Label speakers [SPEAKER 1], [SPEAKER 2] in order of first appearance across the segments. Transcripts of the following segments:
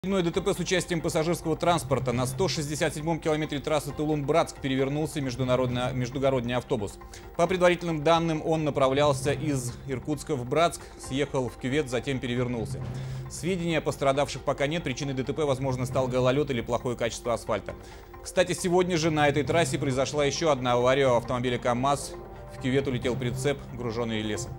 [SPEAKER 1] Очередное ДТП с участием пассажирского транспорта. На 167-м километре трассы Тулун-Братск перевернулся междугородний автобус. По предварительным данным, он направлялся из Иркутска в Братск, съехал в кювет, затем перевернулся. Сведений о пострадавших пока нет. Причиной ДТП, возможно, стал гололед или плохое качество асфальта. Кстати, сегодня же на этой трассе произошла еще одна авария. У автомобиля КАМАЗ в кювет улетел прицеп, груженный лесом.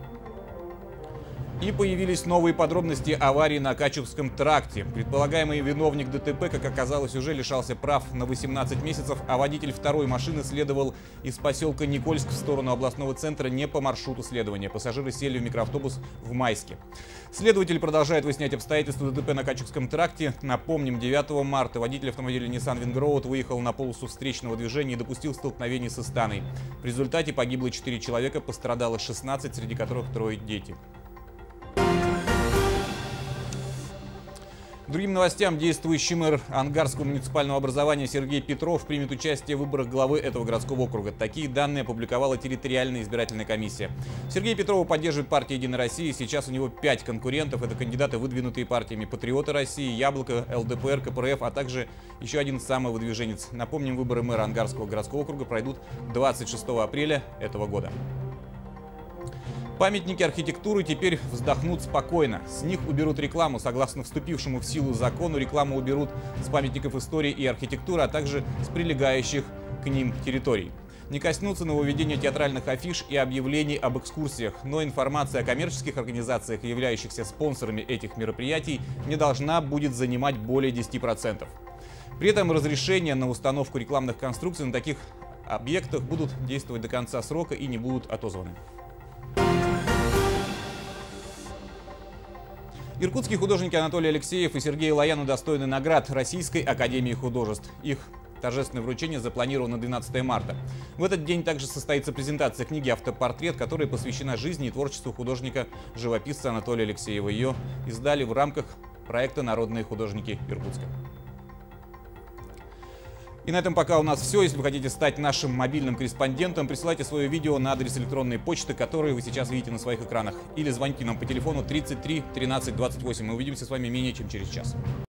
[SPEAKER 1] И появились новые подробности аварии на Качувском тракте. Предполагаемый виновник ДТП, как оказалось, уже лишался прав на 18 месяцев, а водитель второй машины следовал из поселка Никольск в сторону областного центра не по маршруту следования. Пассажиры сели в микроавтобус в Майске. Следователь продолжает выяснять обстоятельства ДТП на Качувском тракте. Напомним, 9 марта водитель автомобиля Nissan Wingroad выехал на полосу встречного движения и допустил столкновение с Астаной. В результате погибло 4 человека, пострадало 16, среди которых 3 дети. Другим новостям, действующий мэр Ангарского муниципального образования Сергей Петров примет участие в выборах главы этого городского округа. Такие данные опубликовала территориальная избирательная комиссия. Сергея Петрова поддерживает партия «Единая Россия». Сейчас у него 5 конкурентов. Это кандидаты, выдвинутые партиями «Патриоты России», «Яблоко», ЛДПР, КПРФ, а также еще один самовыдвиженец. Напомним, выборы мэра Ангарского городского округа пройдут 26 апреля этого года. Памятники архитектуры теперь вздохнут спокойно. С них уберут рекламу. Согласно вступившему в силу закону, рекламу уберут с памятников истории и архитектуры, а также с прилегающих к ним территорий. Не коснутся нововведения театральных афиш и объявлений об экскурсиях, но информация о коммерческих организациях, являющихся спонсорами этих мероприятий, не должна будет занимать более 10%. При этом разрешения на установку рекламных конструкций на таких объектах будут действовать до конца срока и не будут отозваны. Иркутские художники Анатолий Алексеев и Сергей Лоян удостоены наград Российской академии художеств. Их торжественное вручение запланировано на 12 марта. В этот день также состоится презентация книги «Автопортрет», которая посвящена жизни и творчеству художника-живописца Анатолия Алексеева. Ее издали в рамках проекта «Народные художники Иркутска». И на этом пока у нас все. Если вы хотите стать нашим мобильным корреспондентом, присылайте свое видео на адрес электронной почты, который вы сейчас видите на своих экранах. Или звоните нам по телефону 33 13 28. Мы увидимся с вами менее чем через час.